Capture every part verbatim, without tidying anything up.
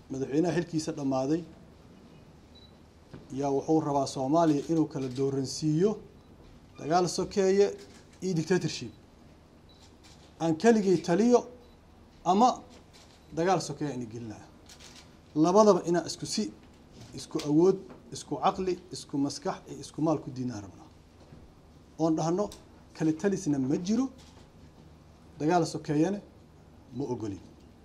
madaxweynaha xilkiisa dhamaaday yaa wuxuu rabaa Soomaaliya inuu kala dooransiiyo dagaal sokeeye iyo dictatorship aan kaligay taliyo ama dagaal sokeeye in gelnaa labadaba ina isku si isku awood isku aqli isku maskax isku maal ku diinaa rabnaa oo dhahno kala talisna ma jiro dagaal sokeeyana ma ogolin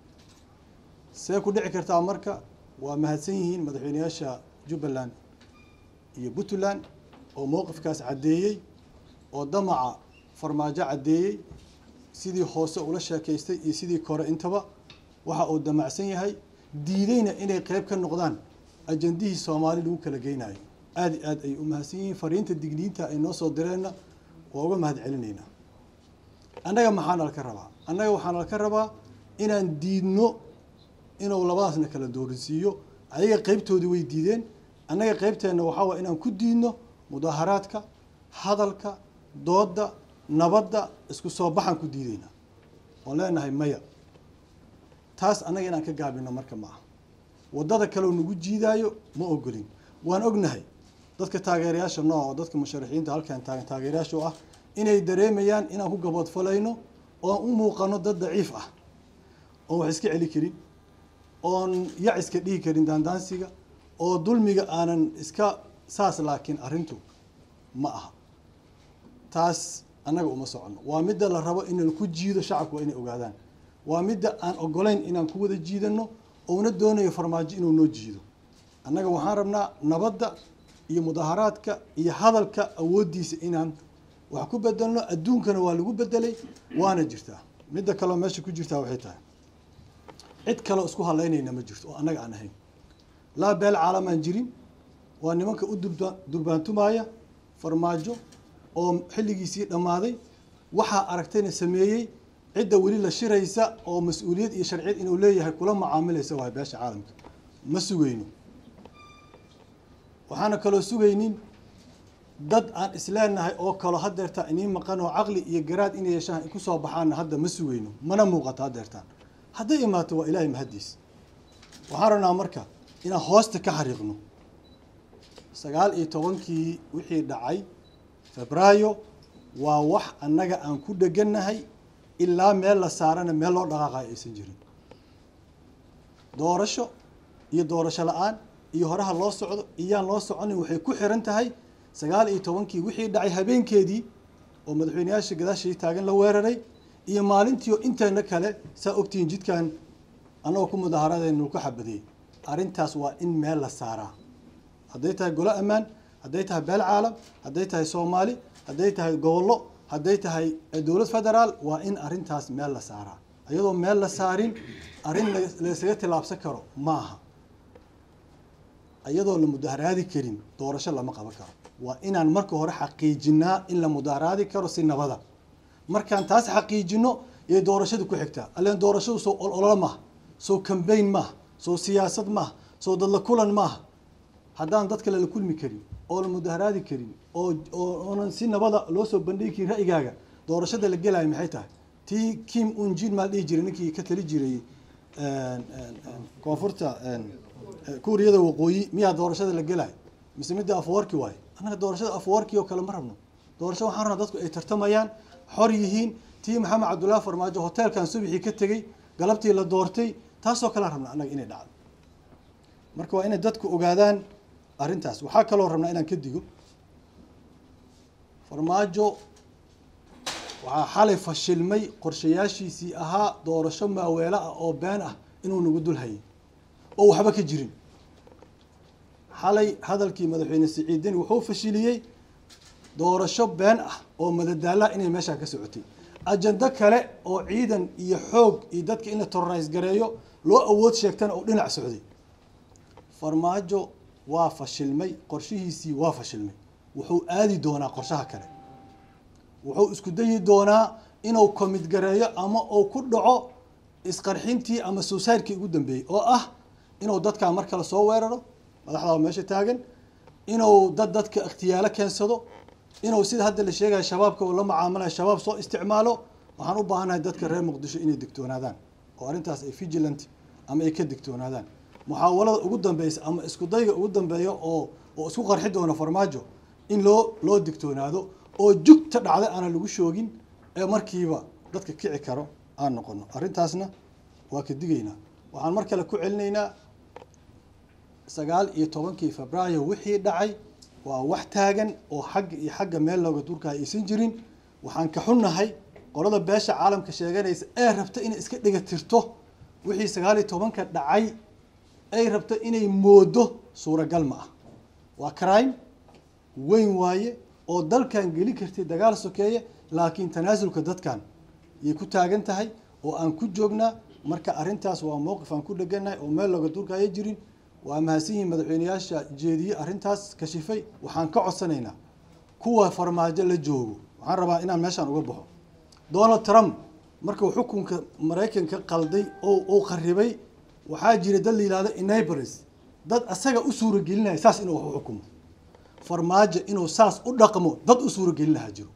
see ku dhici kartaa marka waa mahadsan yihiin madaxweynayaasha Jubbaland iyo Puntland oo mowqifkaas cadeeyay oo damaca farmaajo cadeeyay sidii hoose ula sheekaystay iyo sidii kore intaba waxa uu damacsan yahay diidayna inay qayb ka noqdaan ajandihii Soomaali lagu kala geynayo aad aad ay u mahadsan yihiin fariinta digniinta ay noo soo direenna waa uga mahad celinayna annaga maxaan ka rabaa annaga waxaan ka rabaa inaan diidno inuu labadaasna kala dooransiiyo ayaga qaybtoodii way diideen annaga qaybteena waxa waa inaan ku diidno mudaharaadka hadalka dooda nabadda isku soo baxan ku diidayna oo leenahay maya taas annaga inaan ka gaabino marka ma wadada kale oo nagu jiidaayo ma ogolin waan ognahay dadka taageerayaasha noo dadka musharaxiinta halkan taagan taageerayaasha ah inay dareemayaan inaan ku gabood falayno oo u muuqano dad daciif ah oo wax iska celi karin oo yac iska dhigi karin daandaansiga oo dulmiga aanan iska saas laakiin arintu ma aha taas anaga uma socono waa midda la rabo in ku jiido shacabku inay ogaadaan waa midda aan ogolayn inaan ku wada jiidano oo una doonayo farmaajo inuu noo jiido annaga waxaan rabnaa nabadda iyo mudaharaadka iyo hadalka awoodiisa inaan wax ku bedelno adduunkana waa lagu bedelay waana jirtaa midda kale meesha ku jirtaa waxay tahay cid kale isku haleynayna ma jirto oo annaga aan ahayn la beel caalaman jirin waa nimanka u durbaantumaya farmaajo oo xilligiisii dhamaaday waxa aragtayna sameeyay cidda wali la shiraysa oo mas'uuliyad iyo sharciyad inuu leeyahay kula macaamilaysa waa beesha caalamka ma sugayno waxaana kale sugaynin dad aan isleenahay oo kale hadeerta inii maqan oo aqli iyo garaad inay yeeshaan ku soo baxaan hadda ma sugayno mana muuqato hadeertaan hadday imaato waa ilaahay mahadiis waxaan rabnaa marka inaan hoosta ka xariiqno sagaal iyo tobankii wixii dhacay Febraayo waa wax annaga aan ku dhaganahay ilaa meel la saarana meel loo dhaqaaqay aysan jirin doorasho iyo doorasho la'aan iyo horaha loo socdo iyaan loo soconin waxay ku xiran tahay sagaal iyo tobankii wixii dhacay habeenkeedii oo madaxweynayaasha gadaashii taagan la weeraray iyo maalintii oo inteena kale saa ogtiin jidkan anoo ku mudaharadeenu ku xabadiyay arintaas waa in meel la saaraa hadday tahay golo amaan hadday tahay beel caalam hadday tahay Soomaali hadday tahay gobollo hadday tahay dawlad federaal waa in arintaas meel la saaraa ayadoo meel la saarin arin la isaga tilaabsan karo maaha ayadoo la mudaharaadi karin doorasho lama qaban karo waa inaan marka hore xaqiijinaa in la mudaharaadi karo si nabada markaan taas xaqiijino ee doorashada ku xigta aleen doorashadu soo olol ma soo campaign ma soo siyaasad ma soo dad la kulan ma haddaan dadka la kulmi karin oo la mudaharaadi karin oo oo si nabada loo soo bandhigi ra'yigaaga doorashada la galay maxay tahay tii Kim Un-jin ma dhigi jiray ninkii ka tali jiray een een koonfurta een Kuuriyada waqooyi miyaa doorashada la galay mise midda afwarki waay anaga doorashada afwarki oo kale ma rabno doorasho waxaan rabnaa dadku ay tartamayaan xor yihiin tii Maxamed Cabdullaahi Farmaajo hotelkan subaxii ka tagay galabtii la doortay taasoo kala rabnaa anaga inay dhacdo marka waa inay dadku ogaadaan arintaas waxa kale oo rabnaa inaan ka digo Farmaajo waxa xalay fashilmay qorshayaashiisii ahaa doorasho maaweela ah oo been ah inuu nagu dul hayay oo waxba ka jirin xalay hadalkii madaxweyne Siciidin wuxuu fashiliyay doorasho been ah oo madadaala inay meesha ka socotay ajanda kale oo ciidan iyo xoog iyo dadka in la terrorize gareeyo loo awood sheegtan oo dhinac socday Farmaajo waa fashilmay qorshihiisii waa fashilmay wuxuu aadi doonaa qorshaha kale wuxuu isku dayi doonaa inuu commit gareeyo ama uu ku dhaco isqarxintii ama suusaarkii ugu dambeeyay oo ah inuu dadka mar kale soo weeraro madaxda meesha taagan inuu dad dadka ikhtiyaalo keensado inuu sida hadda la sheegay shabaabka oo la macaamilay shabaab soo isticmaalo waxaan u baahanahay dadka reer Muqdisho inay digtoonaadaan oo arintaas ay vigilant ama ay ka digtoonaadaan muxaawalada ugu dambaysa ama isku dayga ugu dambeeyo oo oo isku qarxi doona farmaajo in loo loo digtoonaado oo jugta dhacday aan lagu shoogin ee markiiba dadka kici karo aan noqono arrintaasna waa ka digaynaa waxaan mar kale ku celinaynaa sagaal iyo tobankii Febraayo wixii dhacay waa wax taagan oo xag iyo xagga meel looga durka aysan jirin waxaan ka xunnahay qolada beesha caalamka sheeganaysa ee rabta inay iska dhiga tirto wixii sagaal iyo tobanka dhacay ay rabta inay moodo suuragal ma ah waa crime weyn waaye oo dalkan gali kartay dagaal sokeeye laakiin tanaasulka dadkan ay ku taagan tahay oo aan ku joognaa marka arrintaas waa mowqif aan ku dhaganahay oo meel looga durka ay jirin waa mahadsanyihiin madaxweynayaasha jeediyay arrintaas ka shifay waxaan ka codsanaynaa kuwa farmaajo la joogo waxaan rabaa inaan meeshaan uga baxo Donald Trump markuu xukunka Mareykanka qalday oo uu qarribay waxaa jira dad liilaada enablers dad asaga u suura gelinaya saas inuu wax xukumo farmaajo inuu saas u dhaqmo dad u suura gelinaha jiro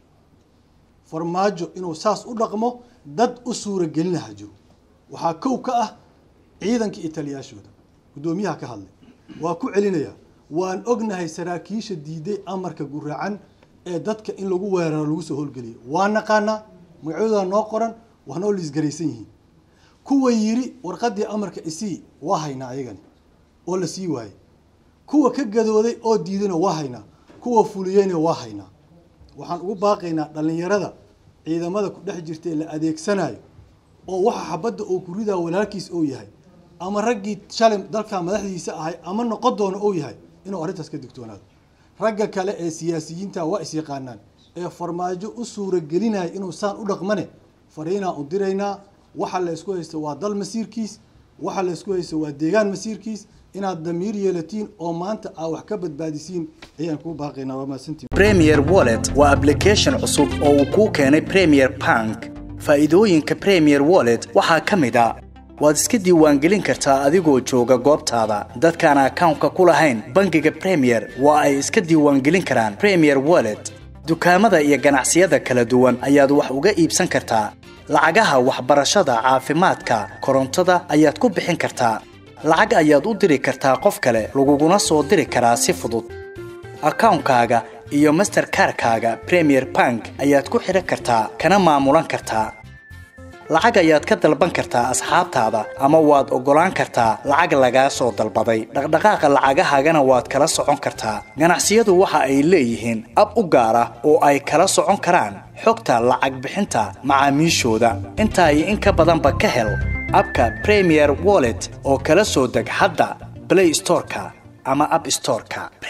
farmaajo inuu saas u dhaqmo dad u suura gelinaha jiro waxaa kow ka ah ciidanka Italiyaashooda gudoomiyaha ka hadlay waa ku celinaya waan ognahay saraakiisha diiday amarka guraacan ee dadka in lagu weeraro lagu soo holgaliyo waa naqaana magacooda noo qoran waxna oo lisgareysan yihiin kuwa yiri warqadii amarka isii waa hayna ayagani oo la sii waayay kuwa ka gadooday oo diidana waa hayna kuwa fuliyayna waa hayna waxaan ugu baaqaynaa dhalinyarada ciidamada ku dhex jirtay la adeegsanayo oo waxa xabadda oo ku ridaa walaalkiis oo yahay ama raggii shalay dalka madaxdiisa ahay ama noqon doono oo yahay inuu arrintaas ka digtoonaado ragga kale ee siyaasiyiinta waa is yaqaanaan ee farmaajo u suura gelinay inuu saan u dhaqmane fariina u diraynaa waxa la isku haysto waa dal masiirkiis waxa la isku haysto waa deegaan masiirkiis inaad damiir yeelatiin oo maanta aa wax ka badbaadisiin ayaan ku baaqaynaa waa maasantii Premier Wallet waa application cusub oo uu ku keenay Premier Bank faa'iidooyinka Premier Wallet waxaa kamid ah waad iska diiwaangelin kartaa adigoo jooga goobtaada dadkaan account-ka ku lahayn bangiga Premier waa ay iska diiwaangelin karaan Premier Wallet dukaamada iyo ganacsiyada kala duwan ayaad wax uga iibsan kartaa lacagaha waxbarashada caafimaadka korontada ayaad ku bixin kartaa lacag ayaad u diri kartaa qof kale laguguna soo diri karaa si fudud account-kaaga iyo Mastercard-kaaga Premier Bank ayaad ku xiran kartaa kana maamulan kartaa lacag ayaad ka dalban kartaa asxaabtaada ama waad ogolaan kartaa lacag laga soo dalbaday dhaqdhaqaaqa lacagahagana waad kala socon kartaa ganacsiyadu waxa ay leeyihiin ab u gaar ah oo ay kala socon karaan xogta lacag bixinta macaamiishooda inta ay in ka badanba ka hel abka Premier Wallet oo kala soo deg hadda Play Store-ka ama App Store-ka